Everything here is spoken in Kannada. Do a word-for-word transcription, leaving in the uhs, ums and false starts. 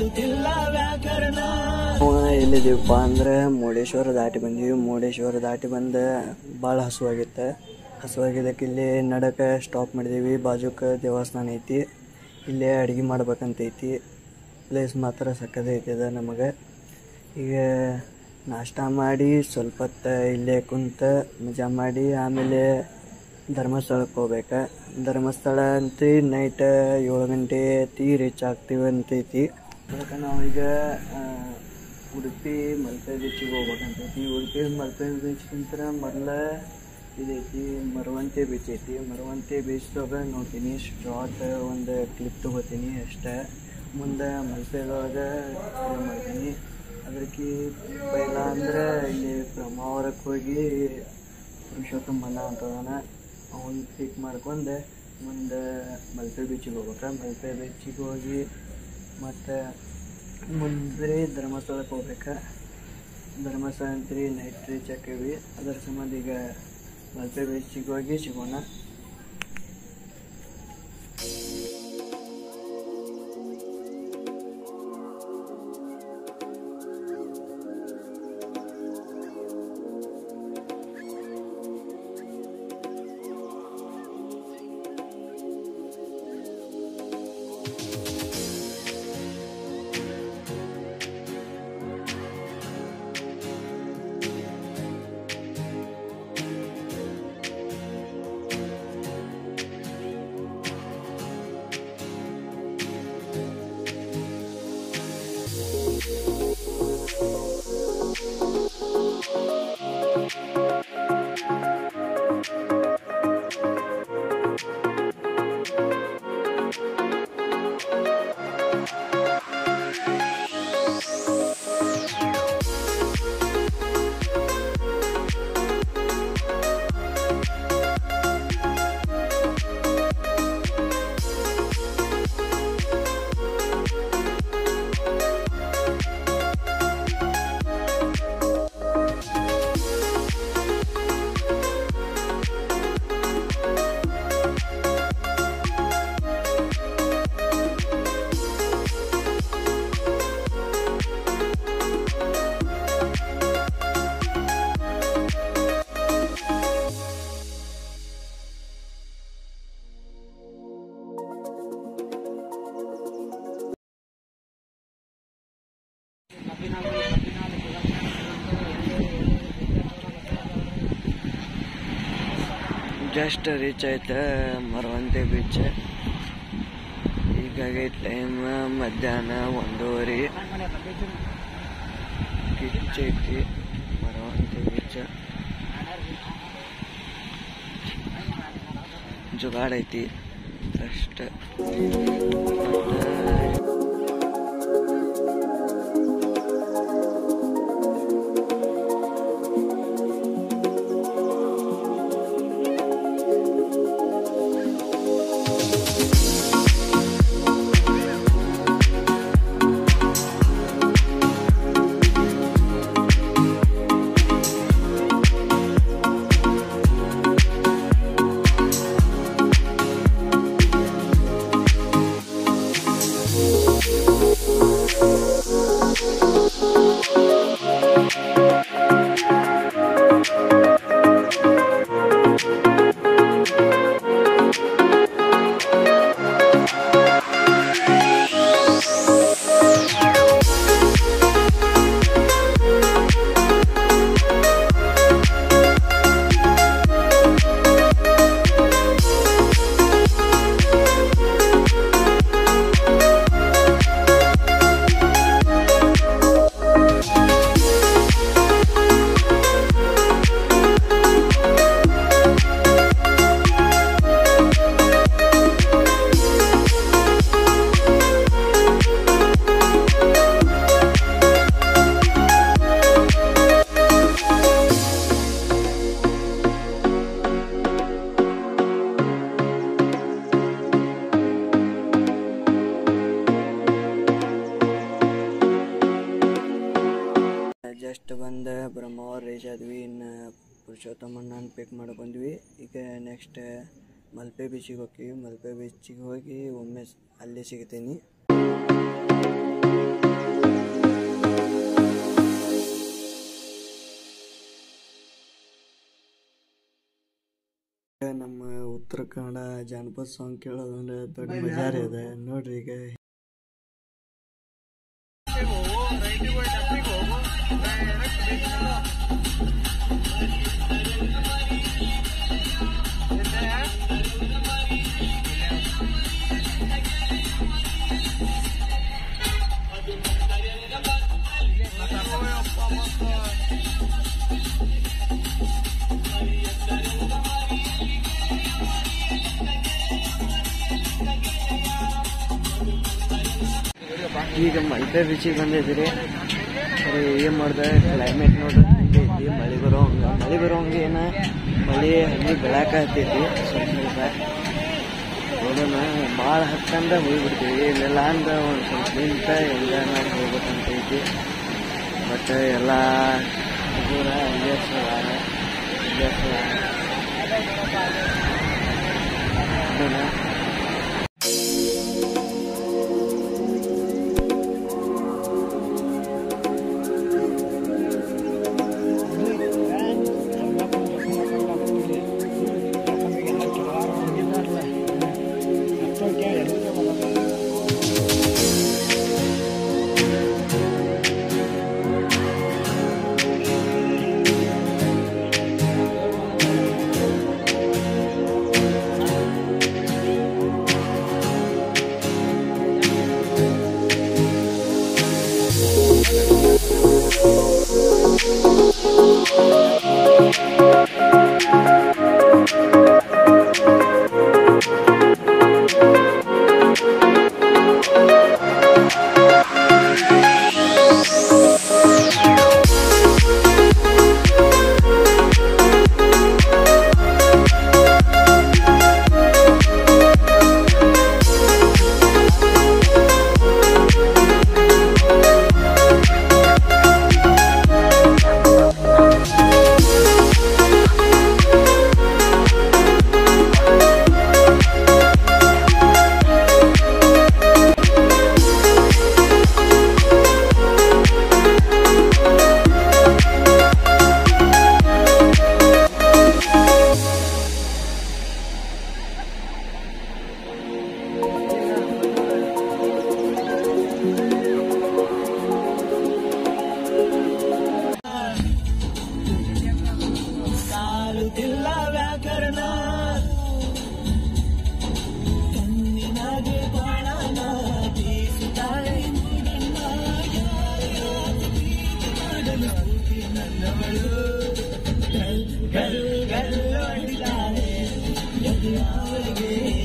ಎಲ್ಲಿದ್ದೀವಪ್ಪ ಅಂದ್ರೆ ಮುರುಡೇಶ್ವರ ದಾಟಿ ಬಂದೀವಿ. ಮುರುಡೇಶ್ವರ ದಾಟಿ ಬಂದ ಭಾಳ ಹಸುವಾಗಿತ್ತು. ಹಸುವಾಗಿದ್ದಕ್ಕೆ ಇಲ್ಲಿ ನಡಕ್ಕೆ ಸ್ಟಾಪ್ ಮಾಡಿದೀವಿ. ಬಾಜುಕ ದೇವಸ್ಥಾನ ಐತಿ, ಇಲ್ಲೇ ಅಡುಗೆ ಮಾಡ್ಬೇಕಂತೈತಿ. ಪ್ಲೇಸ್ ಮಾತ್ರ ಸಕ್ಕತ್ತೈತಿ ಅದ. ನಮಗೆ ಈಗ ನಾಷ್ಟ ಮಾಡಿ ಸ್ವಲ್ಪ ಹೊತ್ತು ಇಲ್ಲೇ ಕುಂತ ಮಜಾ ಮಾಡಿ ಆಮೇಲೆ ಧರ್ಮಸ್ಥಳಕ್ಕೆ ಹೋಗ್ಬೇಕು. ಧರ್ಮಸ್ಥಳ ಅಂತ ನೈಟ್ ಏಳು ಗಂಟೆ ತೀ ರೀಚ್ ಆಗ್ತೀವಿ ಅಂತೈತಿ. ಅದಕ್ಕೆ ನಾವೀಗ ಉಡುಪಿ ಮಲ್ಪೆ ಬೀಚಿಗೆ ಹೋಗ್ಬೇಕಂತೈತಿ. ಉಡುಪಿ ಮಲ್ಪೆ ಬೀಚ್ಗಿಂತ ಮೊದಲು ಇದೈತಿ ಮರವಂತೆ ಬೀಚ್ ಐತಿ. ಮರವಂತೆ ಬೀಚ್ದಾಗ ನೋಡ್ತೀನಿ, ಶಾರ್ಟ್ ಒಂದು ಕ್ಲಿಪ್ ತೊಗೋತೀನಿ ಅಷ್ಟೇ. ಮುಂದೆ ಮಲ್ಪೆದೊಳಗೆ ಮಾಡ್ತೀನಿ. ಅದಕ್ಕೆ ಪೈಲ ಅಂದ್ರೆ ಇಲ್ಲಿ ಬ್ರಹ್ಮಾವರಕ್ಕೆ ಹೋಗಿ ಪುರುಷೋತ್ತಮ ಮನ ಅಂತದಾನ ಅವನ್ನ ಪಿಕ್ ಮಾಡ್ಕೊಂಡು ಮುಂದೆ ಮಲ್ಪೆ ಬೀಚಿಗೆ ಹೋಗ್ಬೇಕು. ಮಲ್ಪೆ ಬೀಚಿಗೆ ಹೋಗಿ ಮತ್ತು ಮುಂದೆ ಧರ್ಮಸ್ಥಳಕ್ಕೆ ಹೋಗ್ಬೇಕು. ಧರ್ಮಸ್ಥಳ ಅಂತ್ರಿ ನೈಟ್ ರೀಚ್ ಆಕೇವಿ. ಅದರ ಸಂಬಂಧ ಈಗ ಮಲ್ಪೆ ಬೀಚಿಗೆ ಹೋಗಿ ಸಿಗೋಣ. ಜಸ್ಟ್ ರೀಚ್ ಆಯ್ತು ಮರವಂತೆ ಬೀಚ್. ಹೀಗಾಗಿ ಟೈಮ್ ಮಧ್ಯಾಹ್ನ ಒಂದೂವರೆ. ಕಿಚ್ ಐತಿ ಮರವಂತೆ ಬೀಚ್. ಜುಗಾಡ್ ಐತಿ ಅಷ್ಟೇ. ಜಸ್ಟ್ ಬಂದು ಬ್ರಹ್ಮಾವರ ರೀಚ್ ಆದ್ವಿ. ಇನ್ನು ಪುರುಷೋತ್ತಮನ ಪಿಕ್ ಮಾಡಿ ಬಂದ್ವಿ. ಈಗ ನೆಕ್ಸ್ಟ್ ಮಲ್ಪೆ ಬೀಚಿಗೆ ಹೋಗ್ತೀವಿ. ಮಲ್ಪೆ ಬೀಚಿಗೆ ಹೋಗಿ ಒಮ್ಮೆ ಅಲ್ಲೇ ಸಿಗ್ತೀನಿ. ಉತ್ತರ ಕನ್ನಡ ಜಾನಪದ ಸಾಂಗ್ ಕೇಳೋದಂದ್ರೆ ದೊಡ್ಡ ಮಜಾರಿ ಇದೆ ನೋಡ್ರಿ. ಈಗ ಈಗ ಮಲ್ಪೆ ಬೀಚಿಗೆ ಬಂದಿದ್ದೀರಿ. ಏನು ಮಾಡಿದೆ ಕ್ಲೈಮೇಟ್ ನೋಡ್ರಿ ಐತಿ, ಮಳೆ ಬರೋ ಹಂಗೆ ಮಳೆ ಬರೋ ಹಂಗೆ ಏನ ಮಳೆ ಹಂಗೆ ಬೆಳಕ ಹತ್ತೈತಿ. ಸ್ವಲ್ಪ ಸ್ವಲ್ಪ ನೋಡೋಣ, ಭಾಳ ಹತ್ತಂದ ಹೋಗ್ಬಿಡ್ತೀವಿ. ಇಲ್ಲೆಲ್ಲ ಅಂದ್ರೆ ಒಂದು ಸ್ವಲ್ಪ ನಿಂತ ಎಂಜಾಯ್ ಮಾಡಿ ಹೋಗ್ಬೇಕಂತ ಐತಿ. ಬಟ್ ಎಲ್ಲ ದೂರ ಹಂಗೆ ನೋಡೋಣ. ಗಲ್ ಗಲ್ ಹೊಡಿತಾಳೆ